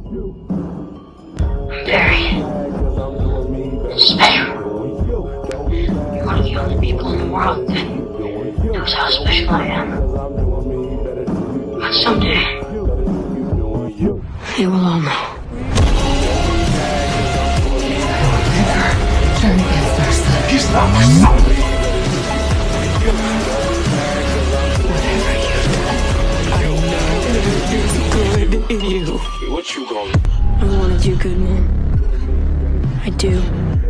Very special. You're one of the only people in the world that knows how special I am. But someday, they will all know. Never turn against our son. He's not my son! Whatever you've done, I know that it is good in you. What you gonna... I want to do good, Mom. I do.